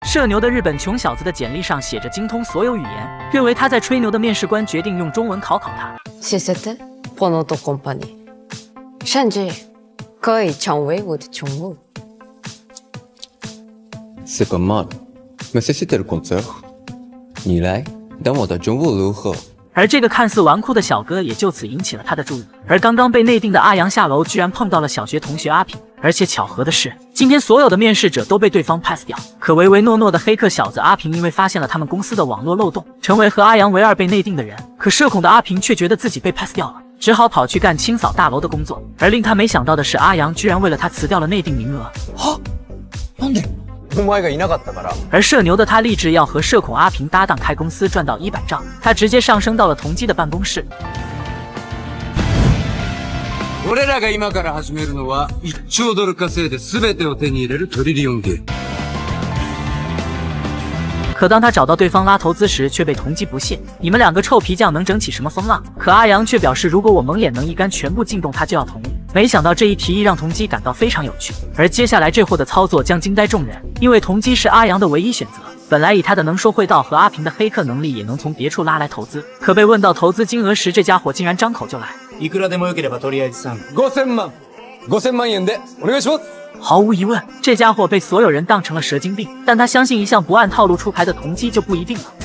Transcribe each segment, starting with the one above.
社牛的日本穷小子的简历上写着精通所有语言，认为他在吹牛的面试官决定用中文考他。 谢谢的，朋友的 company， 甚至可以成为我的宠物。 C'est pas mal, mais c'est c'était le contraire. 你来当我的宠物如何？ 而这个看似纨绔的小哥也就此引起了他的注意。而刚刚被内定的阿阳下楼，居然碰到了小学同学阿平。而且巧合的是，今天所有的面试者都被对方 pass 掉。可唯唯诺诺的黑客小子阿平，因为发现了他们公司的网络漏洞，成为和阿阳唯二被内定的人。可社恐的阿平却觉得自己被 pass 掉了，只好跑去干清扫大楼的工作。而令他没想到的是，阿阳居然为了他辞掉了内定名额。 なんで？お前がいなかったから。 而社牛的他立志要和社恐阿平搭档开公司赚到100兆，他直接上升到了同基的办公室。 俺らが今から始めるのは1兆ドル稼いで全てを手に入れるトリリオンゲーム。 可当他找到对方拉投资时，却被同基不屑。你们两个臭皮匠能整起什么风浪？可阿阳却表示，如果我蒙眼能一杆全部进洞，他就要同意。没想到这一提议让同基感到非常有趣，而接下来这货的操作将惊呆众人，因为同基是阿阳的唯一选择。本来以他的能说会道和阿平的黑客能力，也能从别处拉来投资，可被问到投资金额时，这家伙竟然张口就来。 いくらでもよければとりあえず5000万円でお願いします。 毫无疑问，这家伙被所有人当成了蛇精病，但他相信一向不按套路出牌的同基就不一定了。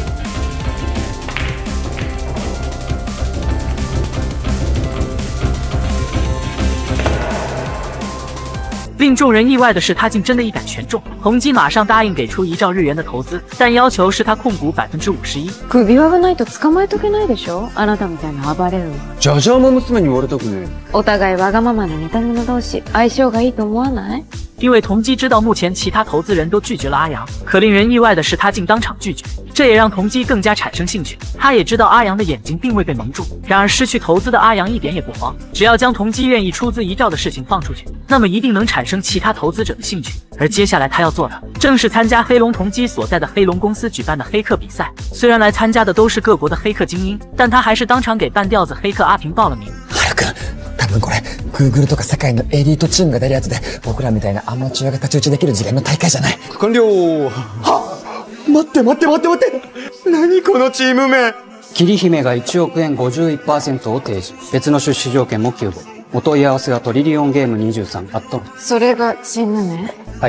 令众人意外的是，他竟真的一杆全中。同基马上答应给出1兆日元的投资，但要求是他控股51%。 首輪がないと捕まえとけないでしょ。あなたみたいな暴れる。 じゃじゃ馬娘に言われたくねえ。 お互いわがままな似た者同士、相性がいいと思わない？ 因为同基知道目前其他投资人都拒绝了阿阳，可令人意外的是他竟当场拒绝，这也让同基更加产生兴趣。他也知道阿阳的眼睛并未被蒙住，然而失去投资的阿阳一点也不慌，只要将同基愿意出资1兆的事情放出去，那么一定能产生其他投资者的兴趣。而接下来他要做的，正是参加黑龙同基所在的黑龙公司举办的黑客比赛。虽然来参加的都是各国的黑客精英，但他还是当场给半吊子黑客阿平报了名。 多分これ Google とか世界のエリートチームが出るやつで、僕らみたいなアマチュアが太刀打ちできる次元の大会じゃない。 完了。 待って何このチーム名。 桐姫が1億円 51% を提示。別の出資条件も9号。お問い合わせはトリリオンゲーム23@。 それがチーム名？ はい。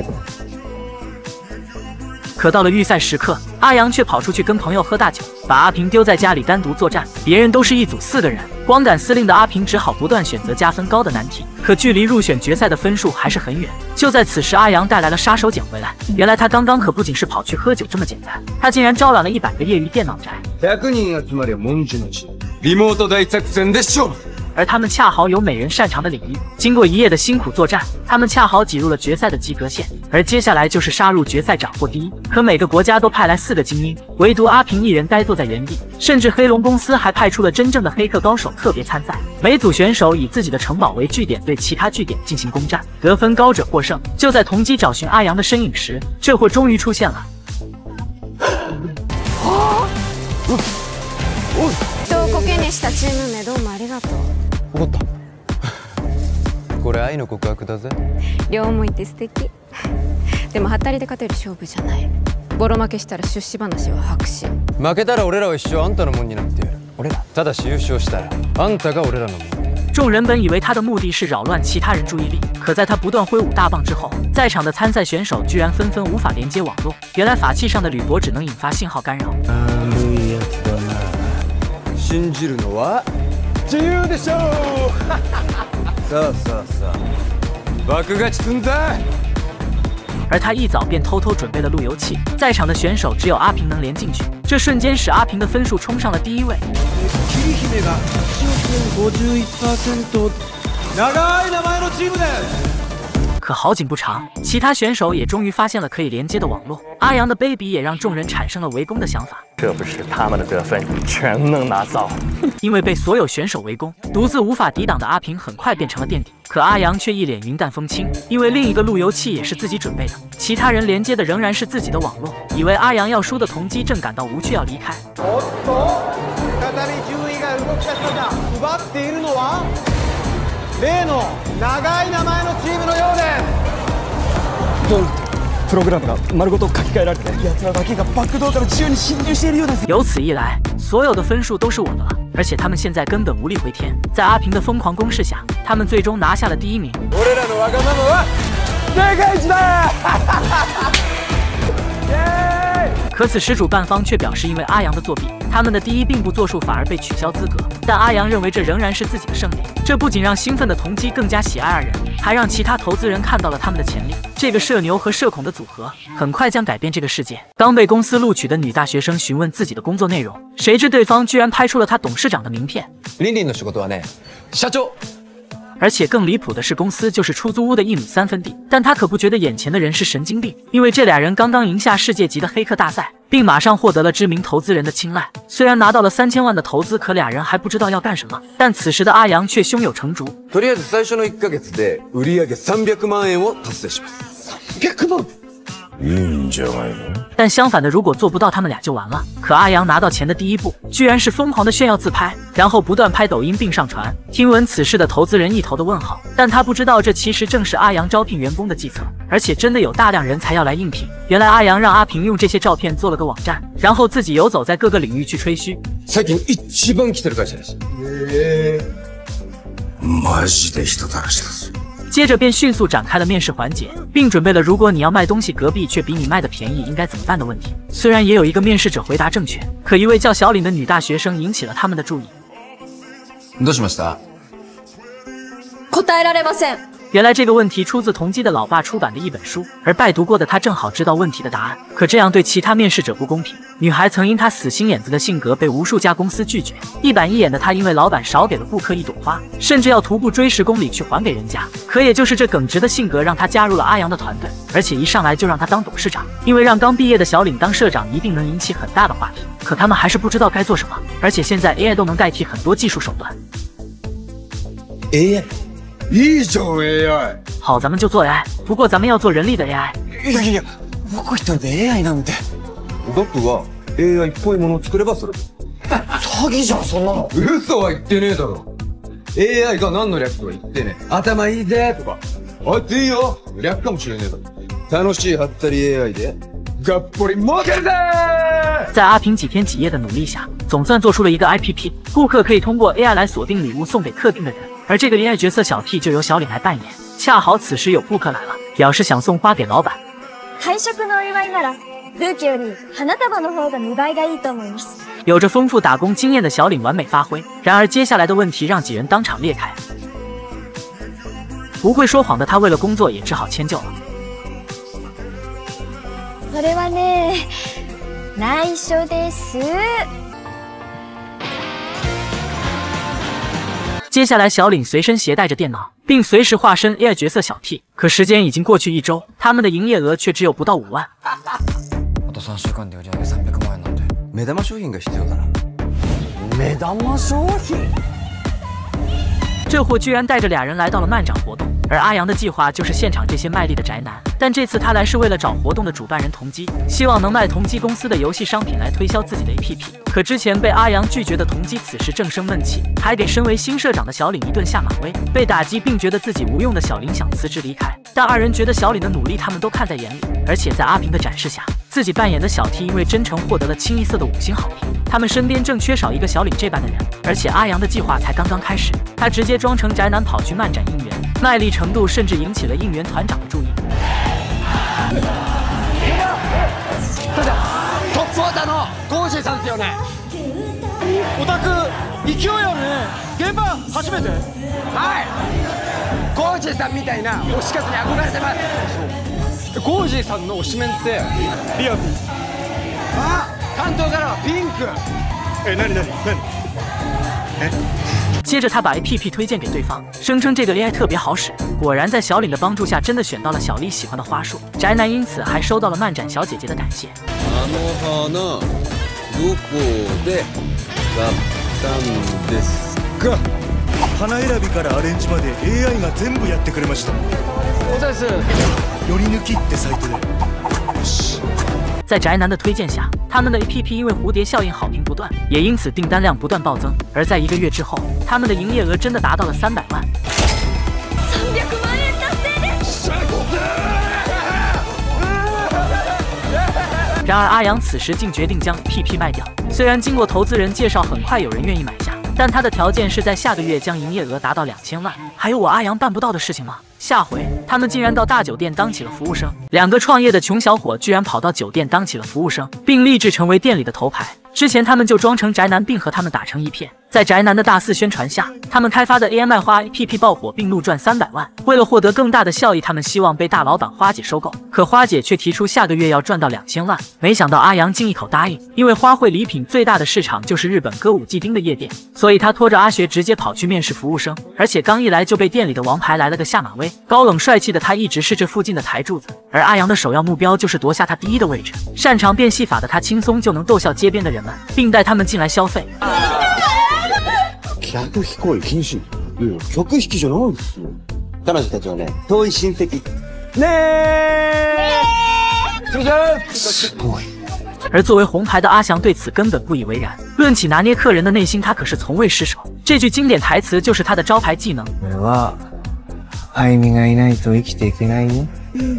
可到了预赛时刻，阿阳却跑出去跟朋友喝大酒，把阿平丢在家里单独作战。别人都是一组4个人，光杆司令的阿平只好不断选择加分高的难题，可距离入选决赛的分数还是很远。就在此时，阿阳带来了杀手锏回来。原来他刚刚可不仅是跑去喝酒这么简单，他竟然招揽了100个业余電腦宅。 100人集まりゃ文字の地。リモート大作戦で勝負。 而他们恰好有每人擅长的领域。经过1夜的辛苦作战，他们恰好挤入了决赛的及格线。而接下来就是杀入决赛斩获第一。可每个国家都派来4个精英，唯独阿平一人呆坐在原地。甚至黑龙公司还派出了真正的黑客高手特别参赛。每组选手以自己的城堡为据点，对其他据点进行攻占，得分高者获胜。就在同基找寻阿阳的身影时，这货终于出现了。 人をコケにしたチーム名どうもありがとう。 わかった。これ愛の告白だぜ。 両思いって素敵。でもハタリで勝てる勝負じゃない。ボロ負けしたら出資話は白紙。 負けたら俺らは一生あんたのもんになってやる。俺ら。ただし優勝したらあんたが俺らのもん。 众人本以为他的目的是扰乱其他人注意力，可在他不断挥舞大棒之后，在场的参赛选手居然纷纷无法连接网络。原来法器上的铝箔只能引发信号干扰。 信じるのは自由でしょう。さあ爆勝ちすんぜ。 而他一早便偷偷准备了路由器，在场的选手只有阿平能连进去，这瞬间使阿平的分数冲上了第1位。 桐姫が1億円 51%。長い名前のチームです。 可好景不长，其他选手也终于发现了可以连接的网络。阿阳的 baby 也让众人产生了围攻的想法。 这不是他们的得分全能拿走。 因为被所有选手围攻，独自无法抵挡的阿平很快变成了垫底。可阿阳却一脸云淡风轻，因为另一个路由器也是自己准备的，其他人连接的仍然是自己的网络。以为阿阳要输的同基正感到无趣要离开。 再び順位が動き出したが、奪っているのは例の長い名前のチームのようです。 プログラムが丸ごと書き換えられて、奴らだけがバックドアから自由に侵入しているようです。 由此一来，所有的分数都是我的了，而且他们现在根本无力回天。在阿平的疯狂攻势下，他们最终拿下了第1名。 俺らのわがままは世界一だ！ 可此时主办方却表示，因为阿阳的作弊，他们的第1并不作数，反而被取消资格。但阿阳认为这仍然是自己的胜利，这不仅让兴奋的同基更加喜爱二人，还让其他投资人看到了他们的潜力。这个社牛和社恐的组合，很快将改变这个世界。刚被公司录取的女大学生询问自己的工作内容，谁知对方居然拍出了她董事长的名片。 リンリンの仕事はね、社長。 而且更离谱的是，公司就是出租屋的1亩3分地，但他可不觉得眼前的人是神经病，因为这俩人刚刚赢下世界级的黑客大赛，并马上获得了知名投资人的青睐。虽然拿到了3000万的投資，可俩人还不知道要干什么。但此时的阿阳却胸有成竹。 とりあえず最初の1ヶ月で売上300万円を達成します。300万。いいんじゃないの？ 但相反的，如果做不到，他们俩就完了。可阿阳拿到钱的第1步，居然是疯狂的炫耀自拍，然后不断拍抖音并上传。听闻此事的投资人一头的问号，但他不知道这其实正是阿阳招聘员工的计策，而且真的有大量人才要来应聘。原来阿阳让阿平用这些照片做了个网站，然后自己游走在各个领域去吹嘘。 最近一番来てる会社です。マジで人たらしだぞ。 接着便迅速展开了面试环节，并准备了如果你要卖东西，隔壁却比你卖的便宜，应该怎么办的问题。虽然也有一个面试者回答正确，可一位叫小岭的女大学生引起了他们的注意。 どうしました？ 答えられません。 原来这个问题出自同基的老爸出版的一本书，而拜读过的他正好知道问题的答案。可这样对其他面试者不公平。女孩曾因她死心眼子的性格被无数家公司拒绝，一板一眼的她因为老板少给了顾客1朵花，甚至要徒步追10公里去还给人家。可也就是这耿直的性格让她加入了阿阳的团队，而且一上来就让她当董事长，因为让刚毕业的小岭当社长一定能引起很大的话题。可他们还是不知道该做什么，而且现在 AI 都能代替很多技术手段。 AI。いいじゃん AI。 好，咱们就做 AI， 不过咱们要做人力的 AI。 いやいや、僕一人で AI なんて。 僕が AI っぽいものを作ればそれ。 詐欺じゃん、そんなの。 嘘は言ってねえだろ。AI が何の略とは言ってねえ。頭いいぜとか。あっていいよ。略かもしれねえだろ。楽しいハッタリ AI でがっぽり儲けるぜ。 在阿平几天几夜的努力下，总算做出了一个 IPP， 顾客可以通过 AI 来锁定礼物送给特定的人。而这个 AI 角色小 T 就由小岭来扮演。恰好此时有顾客来了，表示想送花给老板。 会食のお祝いならブーケより花束の方が見栄えがいいと思います。 有着丰富打工经验的小岭完美发挥，然而接下来的问题让几人当场裂开。不会说谎的他为了工作也只好迁就了。 それはね、内緒です。 接下来，小岭随身携带着电脑，并随时化身 AI 角色小 T。可时间已经过去1周，他们的营业额却只有不到5万。 あと3週間で売上300万円なんで。 目玉商品が必要だな。 目玉商品？ 这货居然带着俩人来到了漫展活动，而阿阳的计划就是现场这些卖力的宅男。但这次他来是为了找活动的主办人同基，希望能卖同基公司的游戏商品来推销自己的 APP。可之前被阿阳拒绝的同基此时正生闷气，还给身为新社长的小岭一顿下马威。被打击并觉得自己无用的小岭想辞职离开，但二人觉得小岭的努力他们都看在眼里，而且在阿平的展示下，自己扮演的小 T 因为真诚获得了清一色的5星好评。他们身边正缺少一个小岭这般的人，而且阿阳的计划才刚刚开始，他直接装成宅男跑去漫展应援，卖力程度甚至引起了应援团长的注意。 トップオーダーのゴージーさんですよね。オタク勢いあるね。現場初めて？はい。ゴージーさんみたいな推し活に憧れてます。ゴージーさんの推しメンってリアル。あ、担当からはピンク。何？ 接着他把 APP 推荐给对方，声称这个 AI 特别好使。果然在小岭的帮助下，真的选到了小丽喜欢的花束。宅男因此还收到了漫展小姐姐的感谢。 花どこで買ったんですか？ 花選びからアレンジまで AI が全部やってくれました。 おざいす。 より抜きってサイトで。 在宅男的推荐下，他们的 APP 因为蝴蝶效应好评不断，也因此订单量不断暴增。而在1个月之后，他们的营业额真的达到了300万。 300万円達成です。 然而阿阳此时竟决定将 PP 卖掉。虽然经过投资人介绍，很快有人愿意买下，但他的条件是在下个月将营业额达到2000万。还有我阿阳办不到的事情吗？下回他们竟然到大酒店当起了服务生。2个创业的穷小伙居然跑到酒店当起了服务生，并立志成为店里的头牌。之前他们就装成宅男，并和他们打成一片。在宅男的大肆宣传下，他们开发的 AI 卖花 APP 爆火，并怒赚300万。为了获得更大的效益，他们希望被大老板花姐收购。可花姐却提出下个月要赚到2000万。没想到阿阳竟一口答应，因为花卉礼品最大的市场就是日本歌舞伎町的夜店，所以他拖着阿学直接跑去面试服务生。而且刚一来就被店里的王牌来了个下马威，高冷帅气的他一直是这附近的台柱子，而阿阳的首要目标就是夺下他第一的位置。擅长变戏法的他轻松就能逗笑街边的人们，并带他们进来消费。 客引こい禁止。いや客引きじゃないですよ。彼女たちはね、遠い親戚。すごい。 而作为红牌的阿翔对此根本不以为然。论起拿捏客人的内心，他可是从未失手。这句经典台词就是他的招牌技能。 俺は愛美がいないと生きていけないね。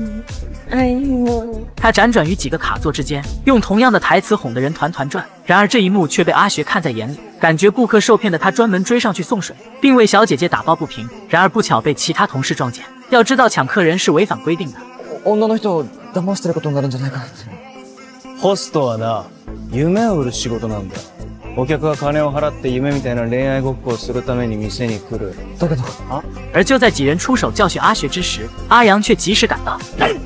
他辗转于几个卡座之间，用同样的台词哄得人团团转。然而这一幕却被阿学看在眼里，感觉顾客受骗的他专门追上去送水，并为小姐姐打抱不平。然而不巧被其他同事撞见。要知道抢客人是违反规定的。 女の人を騙してることになるんじゃないかって。 ホストはな、夢を売る仕事なんだ。お客は金を払って夢みたいな恋愛ごっこをするために店に来る。 だけど、 而就在几人出手教训阿学之时，阿阳却及时赶到。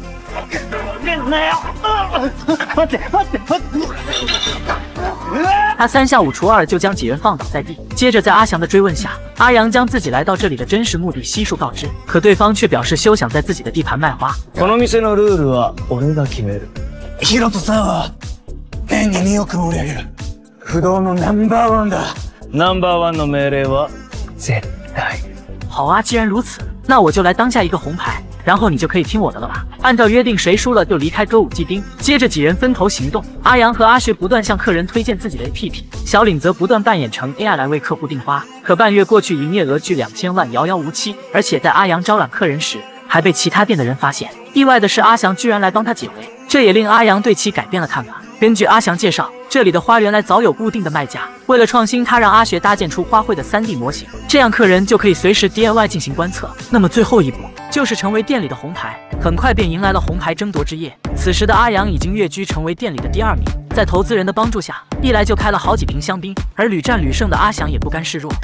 他3下5除2就将几人放倒在地。接着在阿翔的追问下，阿阳将自己来到这里的真实目的悉数告知，可对方却表示休想在自己的地盘卖花。 この店のルールは俺が決める。ヒロトさんは年に2億も売り上げる不動のナンバーワンだ。ナンバーワンの命令は絶対。 好啊，既然如此，那我就来当下一个红牌。然后你就可以听我的了吧。按照约定，谁输了就离开歌舞伎町。接着几人分头行动，阿阳和阿学不断向客人推荐自己的 APP， 小领则不断扮演成 AI 来为客户订花。可半月过去，营业额距2000万遥遥无期。而且在阿阳招揽客人时，还被其他店的人发现。意外的是，阿翔居然来帮他解围，这也令阿阳对其改变了看法。根据阿翔介绍，这里的花原来早有固定的卖家，为了创新，他让阿学搭建出花卉的3D 模型，这样客人就可以随时 DIY 进行观测。那么最后一步就是成为店里的红牌，很快便迎来了红牌争夺之夜。此时的阿阳已经跃居成为店里的第2名，在投资人的帮助下，一来就开了好几瓶香槟，而屡战屡胜的阿翔也不甘示弱。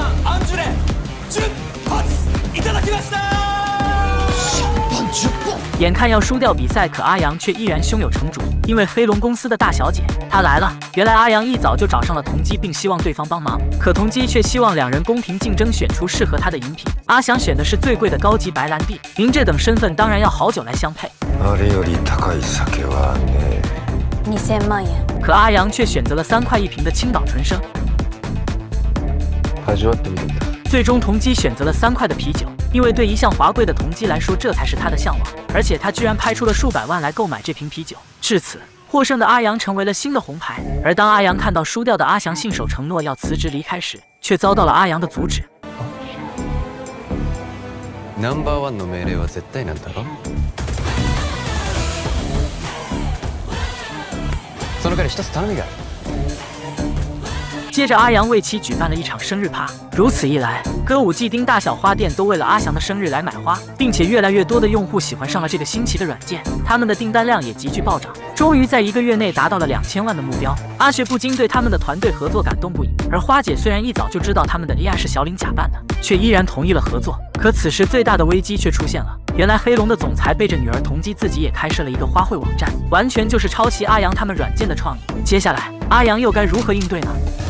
眼看要输掉比赛，可阿阳却依然胸有成竹，因为黑龙公司的大小姐她来了。原来阿阳一早就找上了同基，并希望对方帮忙，可同基却希望2人公平竞争，选出适合他的饮品。阿翔选的是最贵的高级白兰地，您这等身份当然要好酒来相配。 あれより高い酒はね。 2000万円。 可阿阳却选择了3块1瓶的青岛纯生。 味わってみるんだ。 最终同基选择了3块的啤酒，因为对一向华贵的同基来说，这才是他的向往。而且他居然拍出了数百万来购买这瓶啤酒。至此，获胜的阿阳成为了新的红牌。而当阿阳看到输掉的阿翔信守承诺要辞职离开时，却遭到了阿阳的阻止。 ナンバーワンの命令は絶対なんだろ。その代わり一つ頼みがある。接着，阿阳为其举办了一场生日趴。如此一来，歌舞伎町大小花店都为了阿翔的生日来买花，并且越来越多的用户喜欢上了这个新奇的软件，他们的订单量也急剧暴涨，终于在1个月内达到了2000万的目标。阿学不禁对他们的团队合作感动不已，而花姐虽然一早就知道他们的 AI 是小林假扮的，却依然同意了合作。可此时最大的危机却出现了，原来黑龙的总裁背着女儿同基自己也开设了一个花卉网站，完全就是抄袭阿阳他们软件的创意。接下来，阿阳又该如何应对呢？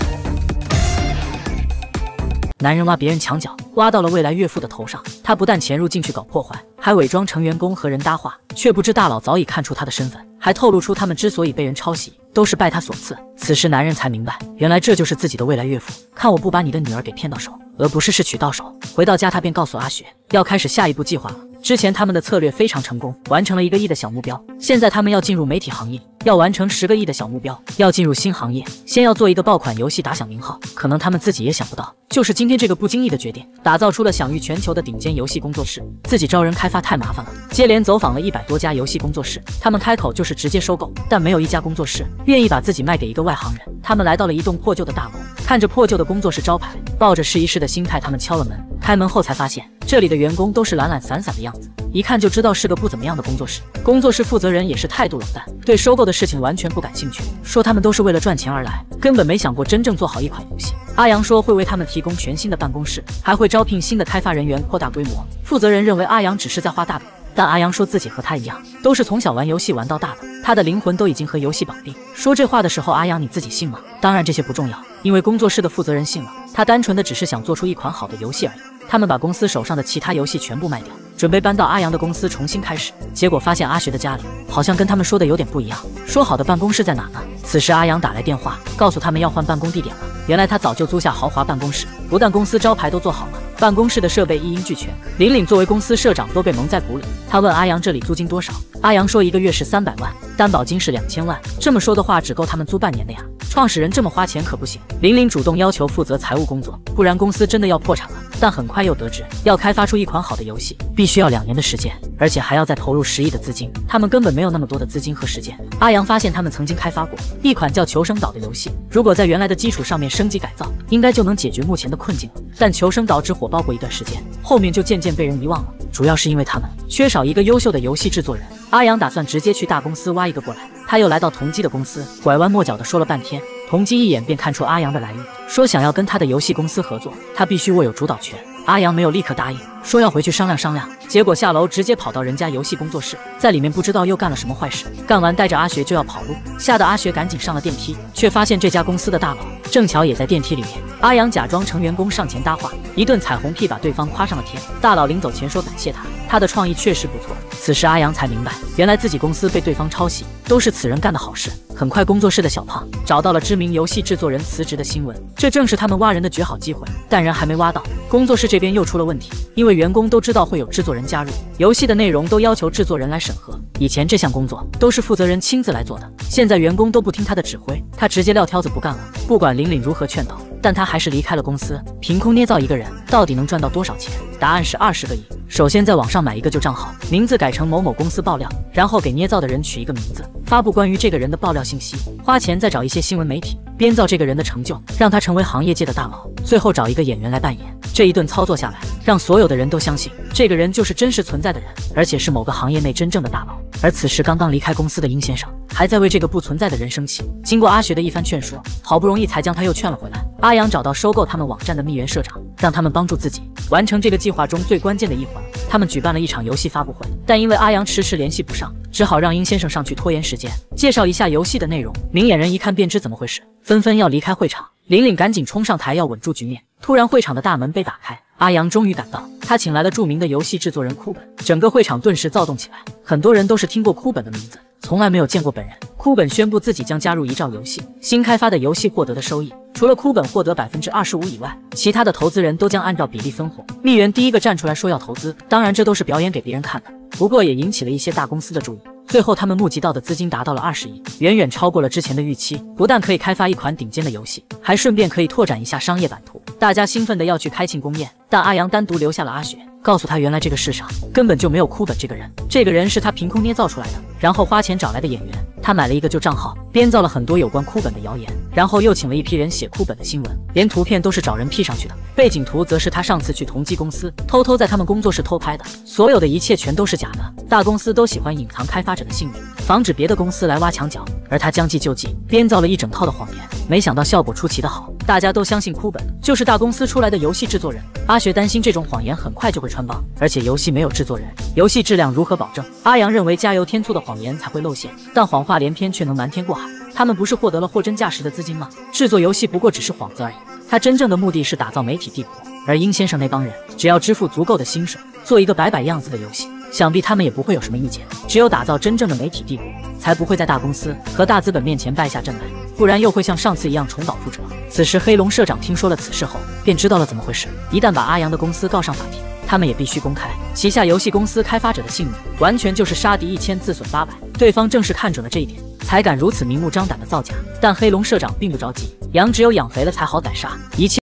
男人挖别人墙角，挖到了未来岳父的头上。他不但潜入进去搞破坏，还伪装成员工和人搭话，却不知大佬早已看出他的身份，还透露出他们之所以被人抄袭，都是拜他所赐。此时男人才明白，原来这就是自己的未来岳父。看我不把你的女儿给骗到手！ 而不是势取到手。回到家，他便告诉阿雪要开始下一步计划了。之前他们的策略非常成功，完成了1个亿的小目标。现在他们要进入媒体行业，要完成10个亿的小目标，要进入新行业，先要做一个爆款游戏打响名号。可能他们自己也想不到，就是今天这个不经意的决定，打造出了享誉全球的顶尖游戏工作室。自己招人开发太麻烦了，接连走访了100多家游戏工作室，他们开口就是直接收购，但没有一家工作室愿意把自己卖给一个外行人。他们来到了一栋破旧的大楼，看着破旧的工作室招牌，抱着试一试的心态，他们敲了门。开门后才发现，这里的员工都是懒懒散散的样子，一看就知道是个不怎么样的工作室。工作室负责人也是态度冷淡，对收购的事情完全不感兴趣，说他们都是为了赚钱而来，根本没想过真正做好一款游戏。阿阳说会为他们提供全新的办公室，还会招聘新的开发人员，扩大规模。负责人认为阿阳只是在画大饼，但阿阳说自己和他一样，都是从小玩游戏玩到大的，他的灵魂都已经和游戏绑定。说这话的时候，阿阳你自己信吗？当然这些不重要，因为工作室的负责人信了，他单纯的只是想做出一款好的游戏而已。他们把公司手上的其他游戏全部卖掉，准备搬到阿阳的公司重新开始，结果发现阿学的家里好像跟他们说的有点不一样。说好的办公室在哪呢？此时阿阳打来电话，告诉他们要换办公地点了。原来他早就租下豪华办公室，不但公司招牌都做好了，办公室的设备一应俱全。玲玲作为公司社长都被蒙在鼓里，他问阿阳这里租金多少，阿阳说1个月是300万，担保金是2000万。这么说的话，只够他们租半年的呀。创始人这么花钱可不行。玲玲主动要求负责财务工作，不然公司真的要破产了。但很快又得知，要开发出一款好的游戏，必须要2年的时间，而且还要再投入10亿的资金，他们根本没有那么多的资金和时间。阿阳发现他们曾经开发过一款叫《求生岛》的游戏，如果在原来的基础上面升级改造，应该就能解决目前的困境了。但《求生岛》只火爆过一段时间，后面就渐渐被人遗忘了，主要是因为他们缺少一个优秀的游戏制作人。阿阳打算直接去大公司挖一个过来，他又来到同基的公司，拐弯抹角的说了半天。同基一眼便看出阿阳的来意，说想要跟他的游戏公司合作，他必须握有主导权。阿阳没有立刻答应，说要回去商量商量。结果下楼直接跑到人家游戏工作室，在里面不知道又干了什么坏事。干完带着阿学就要跑路，吓得阿学赶紧上了电梯，却发现这家公司的大佬正巧也在电梯里面。阿阳假装成员工上前搭话，一顿彩虹屁把对方夸上了天。大佬临走前说感谢他的创意确实不错。此时阿阳才明白，原来自己公司被对方抄袭，都是此人干的好事。很快工作室的小胖找到了知名游戏制作人辞职的新闻，这正是他们挖人的绝好机会。但人还没挖到，工作室这边又出了问题，因为员工都知道会有制作人加入，游戏的内容都要求制作人来审核。以前这项工作都是负责人亲自来做的，现在员工都不听他的指挥，他直接撂挑子不干了。不管玲玲如何劝导，但他还是离开了公司。凭空捏造一个人，到底能赚到多少钱？答案是20个亿。首先在网上买一个旧账号，名字改成某某公司爆料，然后给捏造的人取一个名字，发布关于这个人的爆料信息，花钱再找一些新闻媒体编造这个人的成就，让他成为行业界的大佬，最后找一个演员来扮演。这一顿操作下来，让所有的人都相信这个人就是真实存在的人，而且是某个行业内真正的大佬。而此时刚刚离开公司的殷先生还在为这个不存在的人生气。经过阿学的一番劝说，好不容易才将他又劝了回来。阿阳找到收购他们网站的密源社长，让他们帮助自己完成这个计划中最关键的一环。他们举办了一场游戏发布会，但因为阿阳迟迟联系不上，只好让殷先生上去拖延时间，介绍一下游戏的内容。明眼人一看便知怎么回事，纷纷要离开会场。玲玲赶紧冲上台要稳住局面，突然会场的大门被打开，阿阳终于赶到，他请来了著名的游戏制作人哭本，整个会场顿时躁动起来。很多人都是听过哭本的名字，从来没有见过本人。哭本宣布自己将加入一兆游戏，新开发的游戏获得的收益，除了哭本获得25%以外，其他的投资人都将按照比例分红。蜜源第一个站出来说要投资，当然这都是表演给别人看的，不过也引起了一些大公司的注意。最后他们募集到的资金达到了20亿，远远超过了之前的预期，不但可以开发一款顶尖的游戏，还顺便可以拓展一下商业版图。大家兴奋的要去开庆功宴，但阿阳单独留下了阿雪，告诉他原来这个世上根本就没有哭本这个人，这个人是他凭空捏造出来的，然后花钱找来的演员。他买了一个旧账号，编造了很多有关哭本的谣言，然后又请了一批人写哭本的新闻，连图片都是找人 P 上去的。背景图则是他上次去同基公司偷偷在他们工作室偷拍的，所有的一切全都是假的。大公司都喜欢隐藏开发者的姓名，防止别的公司来挖墙脚，而他将计就计，编造了一整套的谎言，没想到效果出奇的好，大家都相信哭本就是大公司出来的游戏制作人。阿学担心这种谎言很快就会穿帮，而且游戏没有制作人，游戏质量如何保证？阿阳认为加油添醋的谎言才会露馅，但谎话连篇却能瞒天过海。他们不是获得了货真价实的资金吗？制作游戏不过只是幌子而已，他真正的目的是打造媒体帝国。而殷先生那帮人只要支付足够的薪水，做一个摆摆样子的游戏，想必他们也不会有什么意见。只有打造真正的媒体帝国，才不会在大公司和大资本面前败下阵来。 不然又会像上次一样重蹈覆辙。此时黑龙社长听说了此事后，便知道了怎么回事。一旦把阿阳的公司告上法庭，他们也必须公开旗下游戏公司开发者的姓名，完全就是杀敌1000自损800。对方正是看准了这一点，才敢如此明目张胆的造假。但黑龙社长并不着急，羊只有养肥了才好宰杀，一切。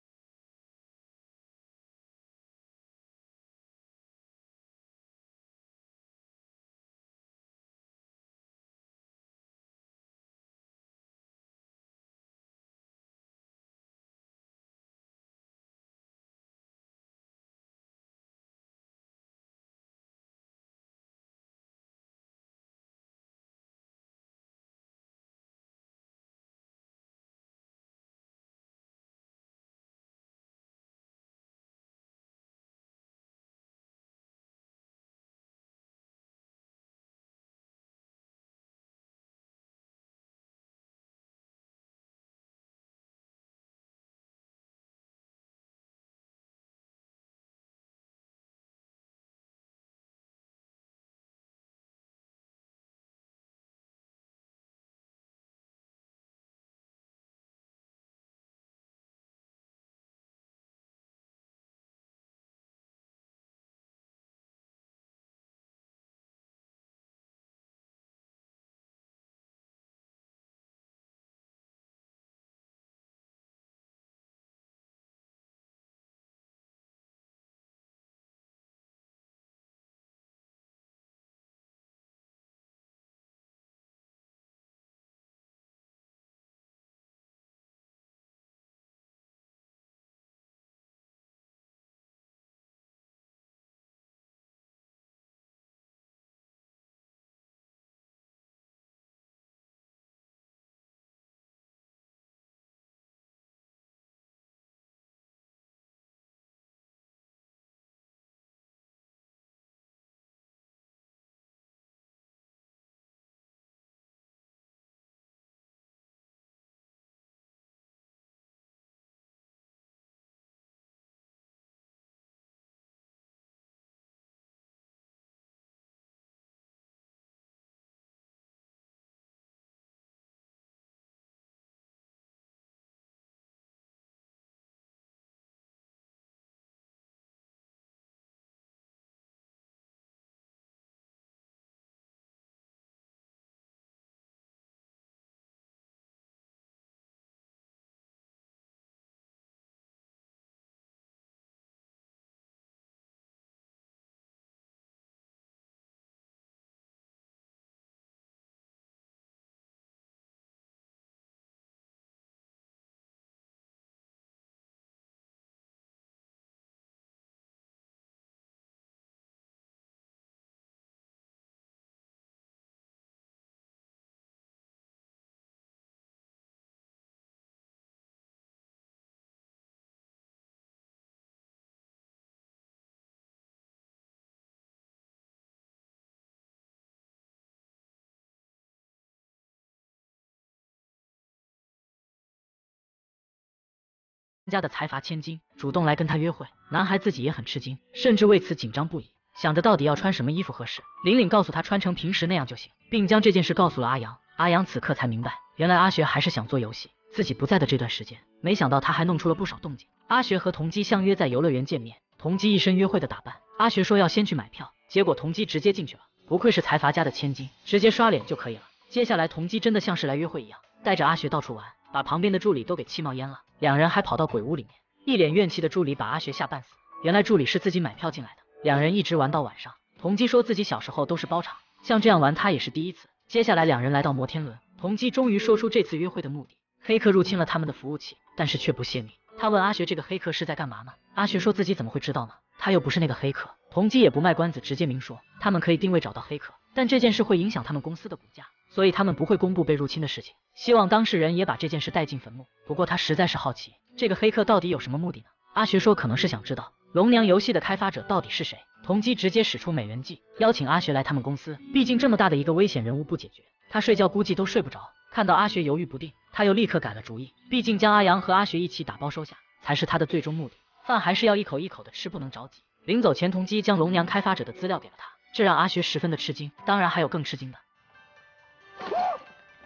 家的财阀千金主动来跟他约会，男孩自己也很吃惊，甚至为此紧张不已，想着到底要穿什么衣服合适。玲玲告诉他穿成平时那样就行，并将这件事告诉了阿阳。阿阳此刻才明白，原来阿学还是想做游戏。自己不在的这段时间，没想到他还弄出了不少动静。阿学和童姬相约在游乐园见面，童姬一身约会的打扮，阿学说要先去买票，结果童姬直接进去了。不愧是财阀家的千金，直接刷脸就可以了。接下来童姬真的像是来约会一样，带着阿学到处玩，把旁边的助理都给气冒烟了。两人还跑到鬼屋里面，一脸怨气的助理把阿学吓半死。原来助理是自己买票进来的，两人一直玩到晚上。童姬说自己小时候都是包场，像这样玩他也是第一次。接下来两人来到摩天轮，童姬终于说出这次约会的目的：黑客入侵了他们的服务器，但是却不泄密。他问阿学这个黑客是在干嘛呢？阿学说自己怎么会知道呢？他又不是那个黑客。童姬也不卖关子，直接明说他们可以定位找到黑客，但这件事会影响他们公司的股价，所以他们不会公布被入侵的事情，希望当事人也把这件事带进坟墓。不过他实在是好奇，这个黑客到底有什么目的呢？阿学说可能是想知道龙娘游戏的开发者到底是谁。童姬直接使出美人计，邀请阿学来他们公司，毕竟这么大的一个危险人物不解决，他睡觉估计都睡不着。看到阿学犹豫不定，他又立刻改了主意，毕竟将阿阳和阿学一起打包收下才是他的最终目的，饭还是要一口一口的吃，不能着急。临走前，童姬将龙娘开发者的资料给了他，这让阿学十分的吃惊，当然还有更吃惊的。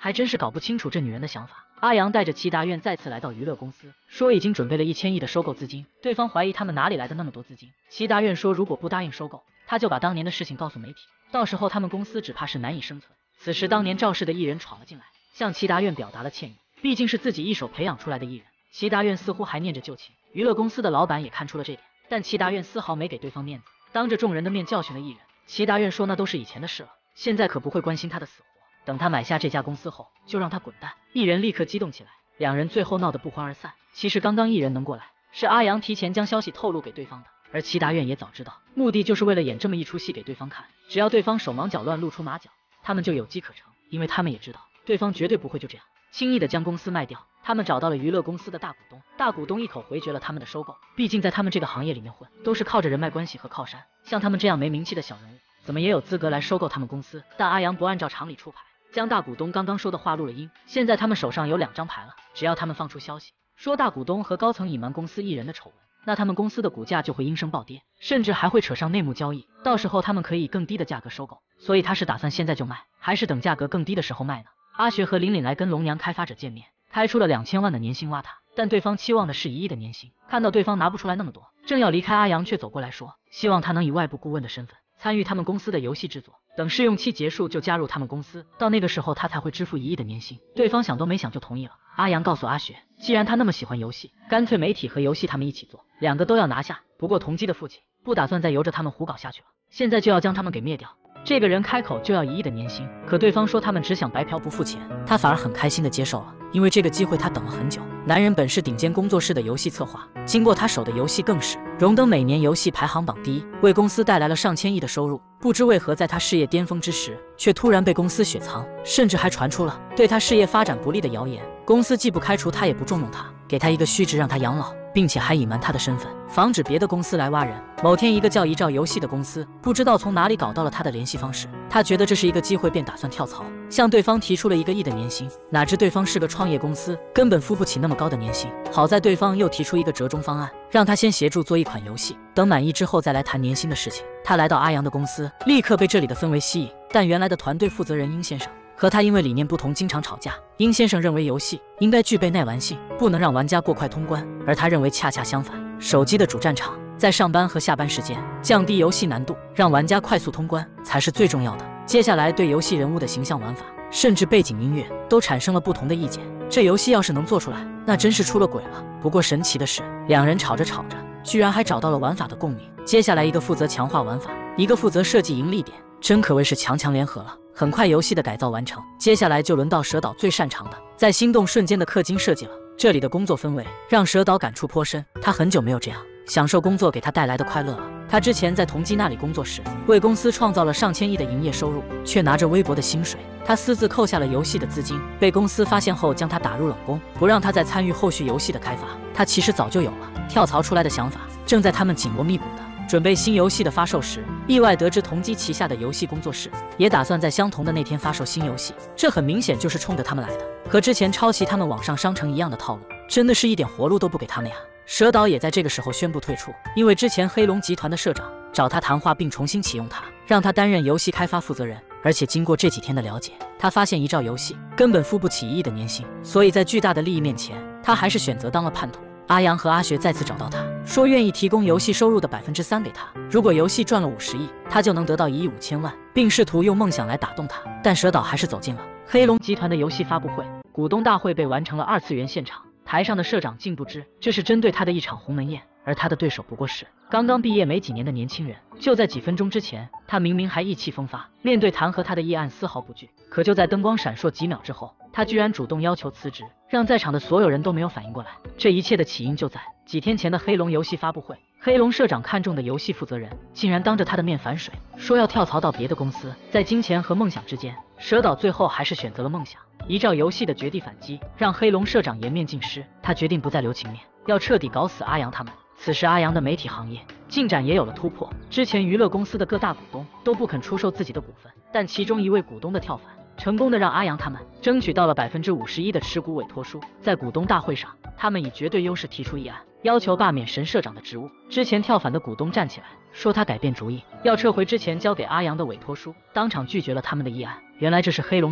还真是搞不清楚这女人的想法。阿阳带着齐达院再次来到娱乐公司，说已经准备了1000亿的收购资金。对方怀疑他们哪里来的那么多资金。齐达院说，如果不答应收购，他就把当年的事情告诉媒体，到时候他们公司只怕是难以生存。此时，当年赵氏的艺人闯了进来，向齐达院表达了歉意，毕竟是自己一手培养出来的艺人。齐达院似乎还念着旧情，娱乐公司的老板也看出了这点，但齐达院丝毫没给对方面子，当着众人的面教训了艺人。齐达院说，那都是以前的事了，现在可不会关心他的死活。等他买下这家公司后，就让他滚蛋。艺人立刻激动起来，两人最后闹得不欢而散。其实刚刚艺人能过来，是阿阳提前将消息透露给对方的，而齐达院也早知道，目的就是为了演这么一出戏给对方看。只要对方手忙脚乱露出马脚，他们就有机可乘，因为他们也知道对方绝对不会就这样轻易的将公司卖掉。他们找到了娱乐公司的大股东，大股东一口回绝了他们的收购。毕竟在他们这个行业里面混，都是靠着人脉关系和靠山，像他们这样没名气的小人物，怎么也有资格来收购他们公司。但阿阳不按照常理出牌，将大股东刚刚说的话录了音。现在他们手上有2张牌了，只要他们放出消息说大股东和高层隐瞒公司艺人的丑闻，那他们公司的股价就会应声暴跌，甚至还会扯上内幕交易，到时候他们可以以更低的价格收购。所以他是打算现在就卖，还是等价格更低的时候卖呢？阿学和琳琳来跟龙娘开发者见面，开出了2000万的年薪挖他，但对方期望的是1亿的年薪。看到对方拿不出来那么多，正要离开，阿阳却走过来说，希望他能以外部顾问的身份参与他们公司的游戏制作，等试用期结束就加入他们公司，到那个时候他才会支付1亿的年薪。对方想都没想就同意了。阿阳告诉阿学，既然他那么喜欢游戏，干脆媒体和游戏他们一起做，2个都要拿下。不过同基的父亲不打算再由着他们胡搞下去了，现在就要将他们给灭掉。这个人开口就要1亿的年薪，可对方说他们只想白嫖不付钱，他反而很开心的接受了，因为这个机会他等了很久。男人本是顶尖工作室的游戏策划，经过他手的游戏更是荣登每年游戏排行榜第1，为公司带来了上千亿的收入。不知为何，在他事业巅峰之时，却突然被公司雪藏，甚至还传出了对他事业发展不利的谣言。公司既不开除他，也不重用他，给他一个虚职让他养老，并且还隐瞒他的身份，防止别的公司来挖人。某天，一个叫一兆游戏的公司不知道从哪里搞到了他的联系方式，他觉得这是一个机会，便打算跳槽，向对方提出了1个亿的年薪。哪知对方是个创业公司，根本付不起那么高的年薪。好在对方又提出一个折中方案，让他先协助做一款游戏，等满意之后再来谈年薪的事情。他来到阿阳的公司，立刻被这里的氛围吸引，但原来的团队负责人殷先生和他因为理念不同经常吵架。殷先生认为游戏应该具备耐玩性，不能让玩家过快通关，而他认为恰恰相反，手机的主战场在上班和下班时间，降低游戏难度，让玩家快速通关才是最重要的。接下来对游戏人物的形象玩法，甚至背景音乐都产生了不同的意见。这游戏要是能做出来，那真是出了轨了。不过神奇的是，两人吵着吵着，居然还找到了玩法的共鸣。接下来一个负责强化玩法，一个负责设计盈利点，真可谓是强强联合了。很快游戏的改造完成，接下来就轮到蛇岛最擅长的，在心动瞬间的氪金设计了。这里的工作氛围让蛇岛感触颇深，他很久没有这样享受工作给他带来的快乐了。他之前在同基那里工作时，为公司创造了上千亿的营业收入，却拿着微薄的薪水。他私自扣下了游戏的资金，被公司发现后将他打入冷宫，不让他再参与后续游戏的开发。他其实早就有了跳槽出来的想法，正在他们紧锣密鼓的准备新游戏的发售时，意外得知同基旗下的游戏工作室也打算在相同的那天发售新游戏。这很明显就是冲着他们来的，和之前抄袭他们网上商城一样的套路，真的是一点活路都不给他们呀。蛇岛也在这个时候宣布退出，因为之前黑龙集团的社长找他谈话并重新启用他，让他担任游戏开发负责人。而且经过这几天的了解，他发现一兆游戏根本付不起1亿的年薪，所以在巨大的利益面前，他还是选择当了叛徒。阿阳和阿学再次找到他，说愿意提供游戏收入的3%给他，如果游戏赚了50亿，他就能得到1亿5千万，并试图用梦想来打动他。但蛇岛还是走进了黑龙集团的游戏发布会，股东大会被完成了2次元现场。台上的社长竟不知这是针对他的一场鸿门宴，而他的对手不过是刚刚毕业没几年的年轻人。就在几分钟之前，他明明还意气风发，面对弹劾他的议案丝毫不惧，可就在灯光闪烁几秒之后，他居然主动要求辞职，让在场的所有人都没有反应过来。这一切的起因就在几天前的黑龙游戏发布会，黑龙社长看中的游戏负责人竟然当着他的面反水，说要跳槽到别的公司。在金钱和梦想之间，蛇岛最后还是选择了梦想。依照游戏的绝地反击，让黑龙社长颜面尽失，他决定不再留情面，要彻底搞死阿阳他们。此时阿阳的媒体行业进展也有了突破，之前娱乐公司的各大股东都不肯出售自己的股份，但其中一位股东的跳反，成功的让阿阳他们争取到了51%的持股委托书。在股东大会上，他们以绝对优势提出议案，要求罢免神社长的职务。之前跳反的股东站起来说他改变主意，要撤回之前交给阿阳的委托书，当场拒绝了他们的议案。原来这是黑龙社长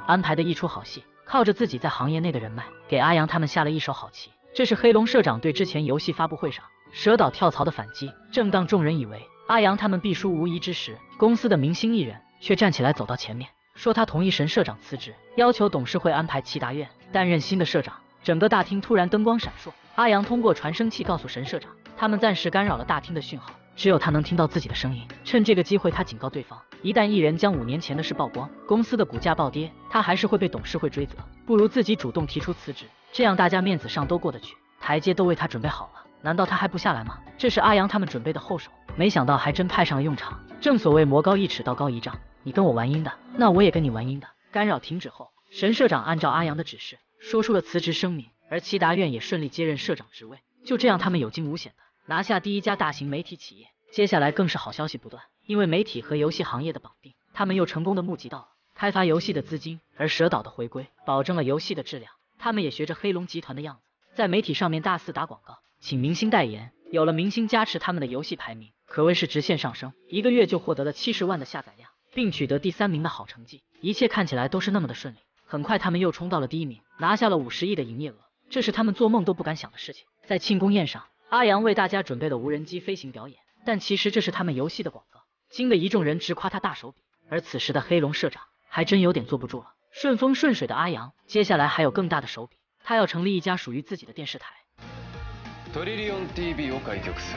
安排的一出好戏，靠着自己在行业内的人脉，给阿阳他们下了一手好棋。这是黑龙社长对之前游戏发布会上蛇岛跳槽的反击。正当众人以为阿阳他们必输无疑之时，公司的明星艺人却站起来走到前面，说他同意神社长辞职，要求董事会安排齐达院担任新的社长。整个大厅突然灯光闪烁，阿阳通过传声器告诉神社长，他们暂时干扰了大厅的讯号，只有他能听到自己的声音。趁这个机会，他警告对方，一旦艺人将5年前的事曝光，公司的股价暴跌，他还是会被董事会追责，不如自己主动提出辞职，这样大家面子上都过得去，台阶都为他准备好了，难道他还不下来吗？这是阿阳他们准备的后手，没想到还真派上了用场。正所谓魔高一尺，道高一丈，你跟我玩阴的，那我也跟你玩阴的。干扰停止后，神社长按照阿阳的指示说出了辞职声明，而齐达院也顺利接任社长职位。就这样，他们有惊无险的拿下第一家大型媒体企业。接下来更是好消息不断，因为媒体和游戏行业的绑定，他们又成功的募集到了开发游戏的资金，而蛇岛的回归保证了游戏的质量。他们也学着黑龙集团的样子，在媒体上面大肆打广告，请明星代言，有了明星加持，他们的游戏排名可谓是直线上升，一个月就获得了70万的下载量，并取得第3名的好成绩。一切看起来都是那么的顺利，很快他们又冲到了第1名，拿下了50亿的营业额，这是他们做梦都不敢想的事情。在庆功宴上，阿阳为大家准备了无人机飞行表演，但其实这是他们游戏的广告，惊得一众人直夸他大手笔。而此时的黑龙社长还真有点坐不住了。顺风顺水的阿阳，接下来还有更大的手笔，他要成立一家属于自己的电视台。 トリリオン TV を開局する。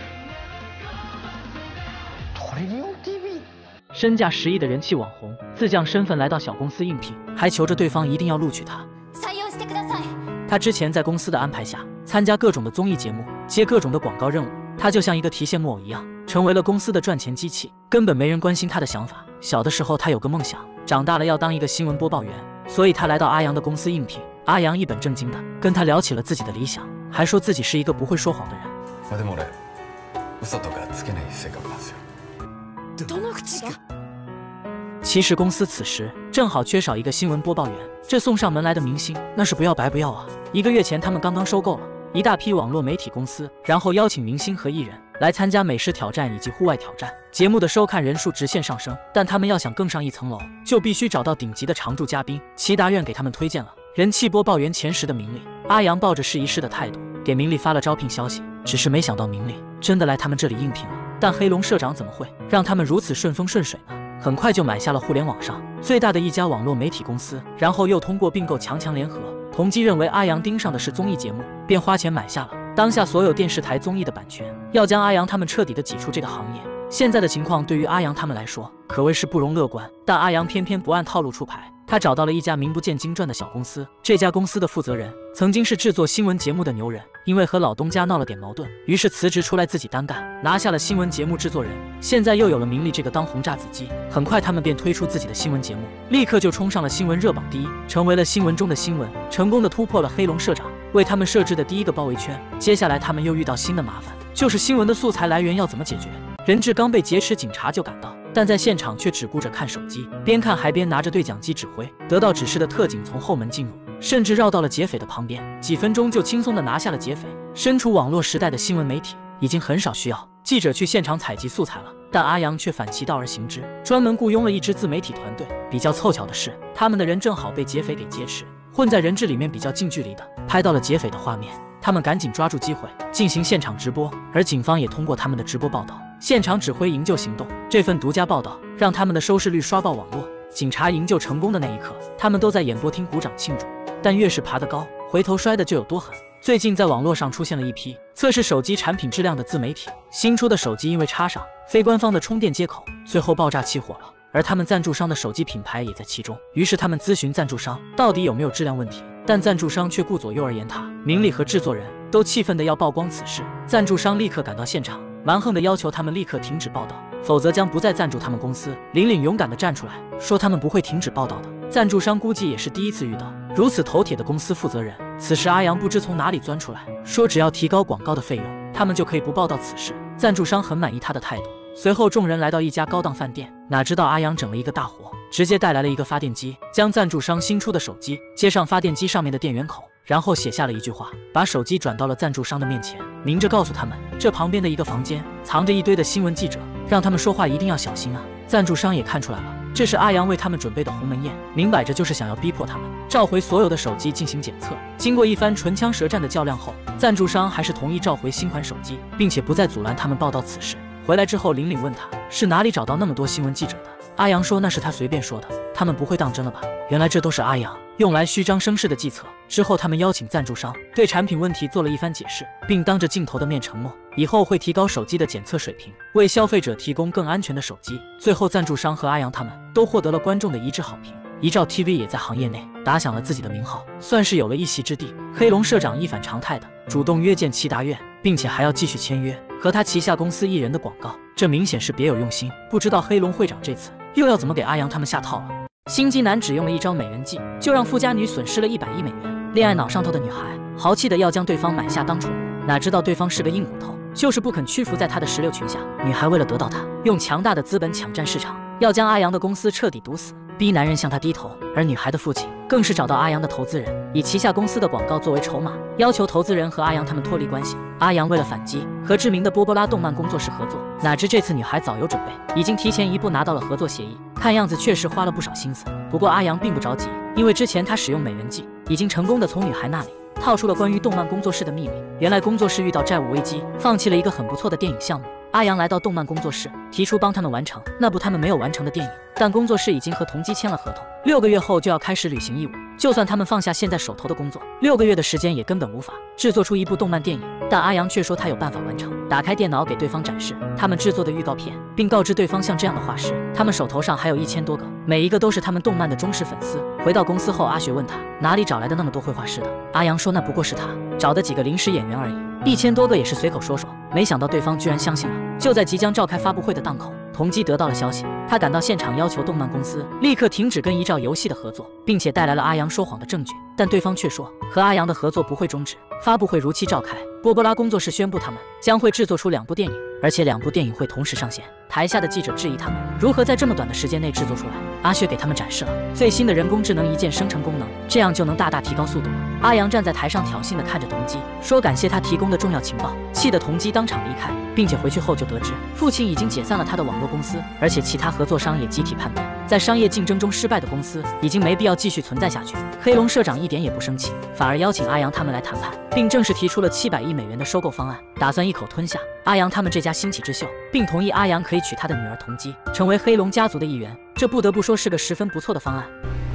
トリリオン TV？ 身价10亿的人气网红，自降身份来到小公司应聘，还求着对方一定要录取他。 採用してください。 他之前在公司的安排下，参加各种的综艺节目，接各种的广告任务，他就像一个提线木偶一样，成为了公司的赚钱机器，根本没人关心他的想法。小的时候他有个梦想，长大了要当一个新闻播报员，所以他来到阿阳的公司应聘。阿阳一本正经的跟他聊起了自己的理想，还说自己是一个不会说谎的人。 でも俺、嘘とかつけない性格なんですよ。 どの口が？ 其实公司此时正好缺少一个新闻播报员，这送上门来的明星那是不要白不要啊！1个月前他们刚刚收购了一大批网络媒体公司，然后邀请明星和艺人来参加美食挑战以及户外挑战，节目的收看人数直线上升。但他们要想更上一层楼，就必须找到顶级的常驻嘉宾。齐达院给他们推荐了人气播报员前10的明利。阿阳抱着试一试的态度给明利发了招聘消息，只是没想到明利真的来他们这里应聘了。但黑龙社长怎么会让他们如此顺风顺水呢？很快就买下了互联网上最大的一家网络媒体公司，然后又通过并购强强联合。同基认为阿阳盯上的是综艺节目，便花钱买下了当下所有电视台综艺的版权，要将阿阳他们彻底的挤出这个行业。现在的情况对于阿阳他们来说可谓是不容乐观，但阿阳偏偏不按套路出牌，他找到了一家名不见经传的小公司。这家公司的负责人曾经是制作新闻节目的牛人，因为和老东家闹了点矛盾，于是辞职出来自己单干，拿下了新闻节目制作人。现在又有了明利这个当红炸子鸡，很快他们便推出自己的新闻节目，立刻就冲上了新闻热榜第1，成为了新闻中的新闻，成功的突破了黑龙社长为他们设置的第1个包围圈。接下来他们又遇到新的麻烦，就是新闻的素材来源要怎么解决。人质刚被劫持，警察就赶到，但在现场却只顾着看手机，边看还边拿着对讲机指挥。得到指示的特警从后门进入，甚至绕到了劫匪的旁边，几分钟就轻松地拿下了劫匪。身处网络时代的新闻媒体已经很少需要记者去现场采集素材了，但阿阳却反其道而行之，专门雇佣了一支自媒体团队。比较凑巧的是，他们的人正好被劫匪给劫持，混在人质里面比较近距离的拍到了劫匪的画面。他们赶紧抓住机会进行现场直播，而警方也通过他们的直播报道现场指挥营救行动。这份独家报道让他们的收视率刷爆网络。警察营救成功的那一刻，他们都在演播厅鼓掌庆祝。但越是爬得高，回头摔的就有多狠。最近在网络上出现了一批测试手机产品质量的自媒体，新出的手机因为插上非官方的充电接口，最后爆炸起火了，而他们赞助商的手机品牌也在其中。于是他们咨询赞助商到底有没有质量问题，但赞助商却顾左右而言他。明利和制作人都气愤的要曝光此事，赞助商立刻赶到现场，蛮横的要求他们立刻停止报道，否则将不再赞助他们公司。玲玲勇敢的站出来说他们不会停止报道的。赞助商估计也是第一次遇到如此头铁的公司负责人。此时阿阳不知从哪里钻出来，说只要提高广告的费用，他们就可以不报道此事。赞助商很满意他的态度。随后众人来到一家高档饭店，哪知道阿阳整了一个大活，直接带来了一个发电机，将赞助商新出的手机接上发电机上面的电源口，然后写下了一句话，把手机转到了赞助商的面前，明着告诉他们这旁边的一个房间藏着一堆的新闻记者，让他们说话一定要小心啊。赞助商也看出来了， 这是阿阳为他们准备的鸿门宴，明摆着就是想要逼迫他们召回所有的手机进行检测。经过一番唇枪舌战的较量后，赞助商还是同意召回新款手机，并且不再阻拦他们报道此事。回来之后，玲玲问他是哪里找到那么多新闻记者的。阿阳说那是他随便说的，他们不会当真了吧？原来这都是阿阳用来虚张声势的计策。之后他们邀请赞助商对产品问题做了一番解释，并当着镜头的面承诺以后会提高手机的检测水平，为消费者提供更安全的手机。最后赞助商和阿阳他们都获得了观众的一致好评。一兆 TV 也在行业内打响了自己的名号，算是有了一席之地。黑龙社长一反常态的主动约见齐达院，并且还要继续签约和他旗下公司艺人的广告，这明显是别有用心。不知道黑龙会长这次又要怎么给阿阳他们下套了。心机男只用了一招美人计，就让富家女损失了100亿美元。恋爱脑上头的女孩豪气的要将对方买下当宠物，哪知道对方是个硬骨头，就是不肯屈服在他的石榴裙下。女孩为了得到他，用强大的资本抢占市场，要将阿阳的公司彻底毒死，逼男人向他低头。而女孩的父亲更是找到阿阳的投资人，以旗下公司的广告作为筹码，要求投资人和阿阳他们脱离关系。阿阳为了反击，和知名的波波拉动漫工作室合作，哪知这次女孩早有准备，已经提前一步拿到了合作协议，看样子确实花了不少心思。不过阿阳并不着急，因为之前他使用美人计，已经成功的从女孩那里套出了关于动漫工作室的秘密。原来工作室遇到债务危机，放弃了一个很不错的电影项目。阿阳来到动漫工作室，提出帮他们完成那部他们没有完成的电影，但工作室已经和同基签了合同，6个月后就要开始履行义务。就算他们放下现在手头的工作，6个月的时间也根本无法制作出一部动漫电影。但阿阳却说他有办法完成，打开电脑给对方展示他们制作的预告片，并告知对方像这样的画师，他们手头上还有1000多个，每一个都是他们动漫的忠实粉丝。回到公司后，阿雪问他哪里找来的那么多绘画师的，阿阳说那不过是他找的几个临时演员而已，1000多个也是随口说说。没想到对方居然相信了。就在即将召开发布会的档口，同基得到了消息，他赶到现场要求动漫公司立刻停止跟一兆游戏的合作，并且带来了阿阳说谎的证据。但对方却说和阿阳的合作不会终止，发布会如期召开。波波拉工作室宣布他们将会制作出2部电影，而且2部电影会同时上线。台下的记者质疑他们如何在这么短的时间内制作出来，阿雪给他们展示了最新的人工智能一键生成功能，这样就能大大提高速度了。阿阳站在台上挑衅地看着同基，说感谢他提供的重要情报，气得同基当场离开，并且回去后就得知父亲已经解散了他的网络公司，而且其他合作商也集体叛变，在商业竞争中失败的公司已经没必要继续存在下去。黑龙社长一点也不生气，反而邀请阿阳他们来谈判，并正式提出了700亿美元的收购方案，打算一口吞下阿阳他们这家兴起之秀，并同意阿阳可以娶他的女儿同基，成为黑龙家族的一员。这不得不说是个十分不错的方案。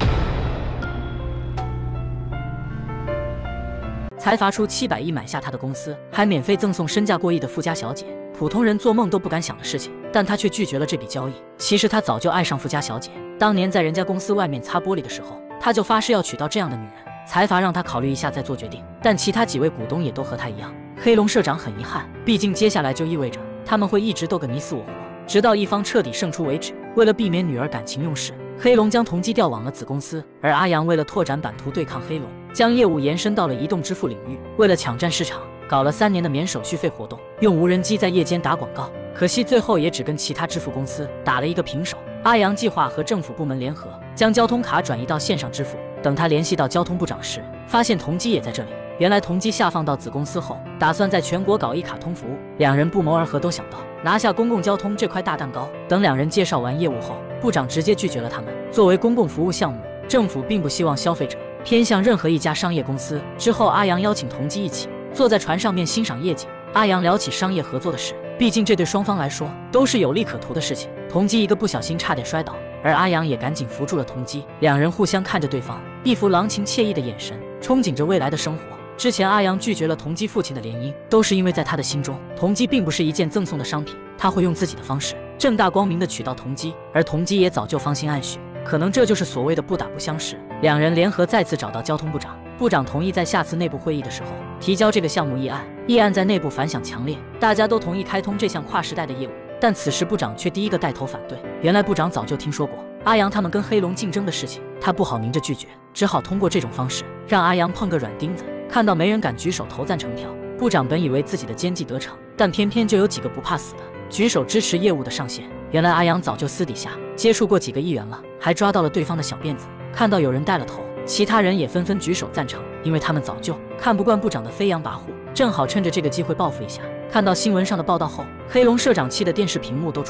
财阀出700亿买下他的公司，还免费赠送身价过亿的富家小姐，普通人做梦都不敢想的事情，但他却拒绝了这笔交易。其实他早就爱上富家小姐，当年在人家公司外面擦玻璃的时候，他就发誓要娶到这样的女人。财阀让他考虑一下再做决定，但其他几位股东也都和他一样。黑龙社长很遗憾，毕竟接下来就意味着他们会一直斗个你死我活，直到一方彻底胜出为止。为了避免女儿感情用事，黑龙将同基调往了子公司，而阿阳为了拓展版图对抗黑龙，将业务延伸到了移动支付领域。为了抢占市场，搞了3年的免手续费活动，用无人机在夜间打广告，可惜最后也只跟其他支付公司打了一个平手。阿阳计划和政府部门联合，将交通卡转移到线上支付。等他联系到交通部长时，发现同基也在这里。原来同基下放到子公司后，打算在全国搞一卡通服务。2人不谋而合，都想到拿下公共交通这块大蛋糕。等2人介绍完业务后，部长直接拒绝了他们。作为公共服务项目，政府并不希望消费者偏向任何一家商业公司。之后，阿阳邀请同基一起坐在船上面欣赏夜景。阿阳聊起商业合作的事，毕竟这对双方来说都是有利可图的事情。同基一个不小心差点摔倒，而阿阳也赶紧扶住了同基。2人互相看着对方，一副郎情妾意的眼神，憧憬着未来的生活。之前阿阳拒绝了同基父亲的联姻，都是因为在他的心中，同基并不是一件赠送的商品，他会用自己的方式正大光明的娶到同基，而同基也早就芳心暗许，可能这就是所谓的不打不相识。2人联合再次找到交通部长，部长同意在下次内部会议的时候提交这个项目议案。议案在内部反响强烈，大家都同意开通这项跨时代的业务，但此时部长却第一个带头反对。原来部长早就听说过阿阳他们跟黑龙竞争的事情，他不好明着拒绝，只好通过这种方式让阿阳碰个软钉子。看到没人敢举手投赞成票，部长本以为自己的奸计得逞，但偏偏就有几个不怕死的举手支持业务的上线。原来阿阳早就私底下接触过几个议员了，还抓到了对方的小辫子。看到有人带了头，其他人也纷纷举手赞成，因为他们早就看不惯部长的飞扬跋扈，正好趁着这个机会报复一下。看到新闻上的报道后，黑龙社长气得电视屏幕都戳破了。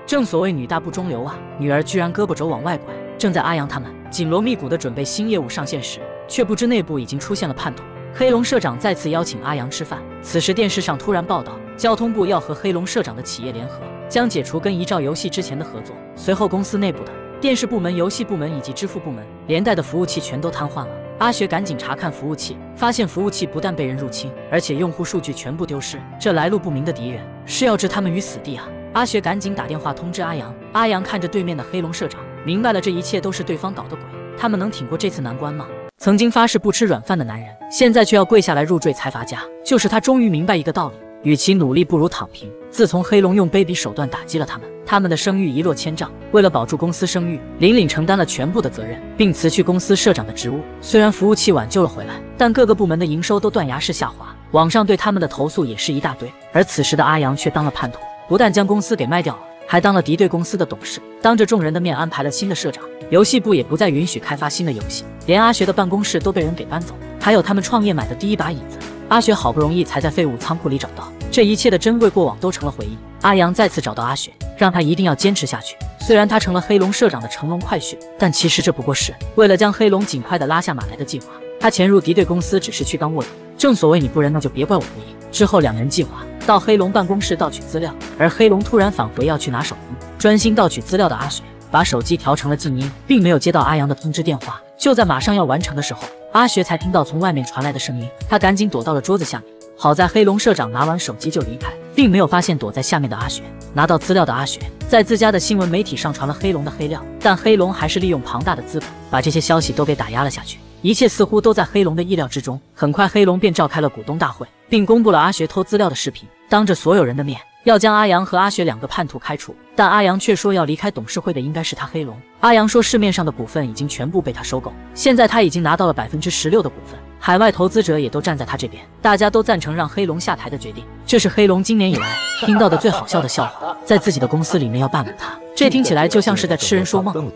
正所谓女大不中留啊，女儿居然胳膊肘往外拐。正在阿阳他们紧锣密鼓地准备新业务上线时，却不知内部已经出现了叛徒。黑龙社长再次邀请阿阳吃饭，此时电视上突然报道，交通部要和黑龙社长的企业联合，将解除跟遗照游戏之前的合作。随后公司内部的电视部门、游戏部门以及支付部门连带的服务器全都瘫痪了。阿学赶紧查看服务器，发现服务器不但被人入侵，而且用户数据全部丢失。这来路不明的敌人是要置他们于死地啊！阿学赶紧打电话通知阿阳。阿阳看着对面的黑龙社长，明白了这一切都是对方搞的鬼。他们能挺过这次难关吗？曾经发誓不吃软饭的男人，现在却要跪下来入赘财阀家，就是他终于明白一个道理：与其努力，不如躺平。自从黑龙用卑鄙手段打击了他们的声誉一落千丈。为了保住公司声誉，林岭承担了全部的责任，并辞去公司社长的职务。虽然服务器挽救了回来，但各个部门的营收都断崖式下滑，网上对他们的投诉也是一大堆。而此时的阿阳却当了叛徒，不但将公司给卖掉了，还当了敌对公司的董事，当着众人的面安排了新的社长。游戏部也不再允许开发新的游戏，连阿学的办公室都被人给搬走，还有他们创业买的第一把椅子，阿学好不容易才在废物仓库里找到。这一切的珍贵过往都成了回忆。阿阳再次找到阿学，让他一定要坚持下去。虽然他成了黑龙社长的乘龙快婿，但其实这不过是为了将黑龙尽快的拉下马来的计划。他潜入敌对公司只是去当卧底，正所谓你不仁，那就别怪我不义。之后两人计划到黑龙办公室盗取资料，而黑龙突然返回要去拿手机。专心盗取资料的阿学把手机调成了静音，并没有接到阿阳的通知电话。就在马上要完成的时候，阿学才听到从外面传来的声音，他赶紧躲到了桌子下面。好在黑龙社长拿完手机就离开，并没有发现躲在下面的阿学。拿到资料的阿学在自家的新闻媒体上传了黑龙的黑料，但黑龙还是利用庞大的资本把这些消息都给打压了下去。一切似乎都在黑龙的意料之中。很快黑龙便召开了股东大会，并公布了阿学偷资料的视频，当着所有人的面要将阿阳和阿学两个叛徒开除，但阿阳却说要离开董事会的应该是他黑龙。阿阳说市面上的股份已经全部被他收购，现在他已经拿到了16%的股份，海外投资者也都站在他这边，大家都赞成让黑龙下台的决定。这是黑龙今年以来听到的最好笑的笑话，在自己的公司里面要办了他，这听起来就像是在痴人说梦。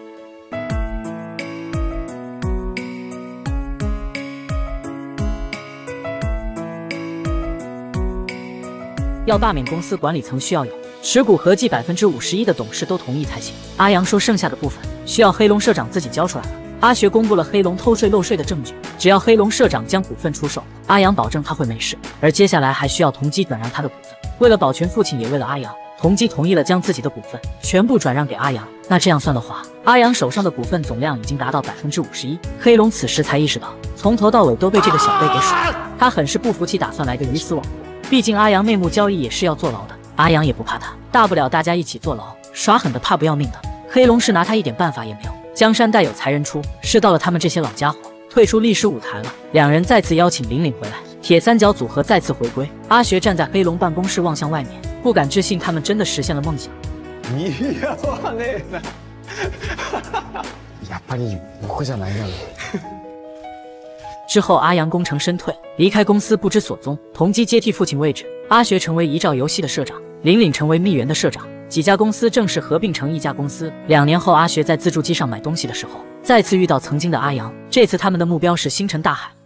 要罢免公司管理层，需要有持股合计51%的董事都同意才行。阿阳说剩下的部分需要黑龙社长自己交出来了。阿学公布了黑龙偷税漏税的证据，只要黑龙社长将股份出售，阿阳保证他会没事。而接下来还需要同基转让他的股份。为了保全父亲，也为了阿阳，同基同意了将自己的股份全部转让给阿阳。那这样算的话，阿阳手上的股份总量已经达到51%。黑龙此时才意识到，从头到尾都被这个小辈给耍了，他很是不服气，打算来个鱼死网破。毕竟阿阳内幕交易也是要坐牢的，阿阳也不怕他，大不了大家一起坐牢。耍狠的怕不要命的，黑龙是拿他一点办法也没有。江山代有才人出，是到了他们这些老家伙退出历史舞台了。两人再次邀请林岭回来，铁三角组合再次回归。阿学站在黑龙办公室望向外面，不敢置信他们真的实现了梦想。 やっぱり僕じゃないよね。 之后，阿阳功成身退，离开公司不知所踪。同基接替父亲位置，阿学成为遗照游戏的社长，林岭成为蜜源的社长。几家公司正式合并成一家公司。2年后，阿学在自助机上买东西的时候，再次遇到曾经的阿阳。这次他们的目标是星辰大海。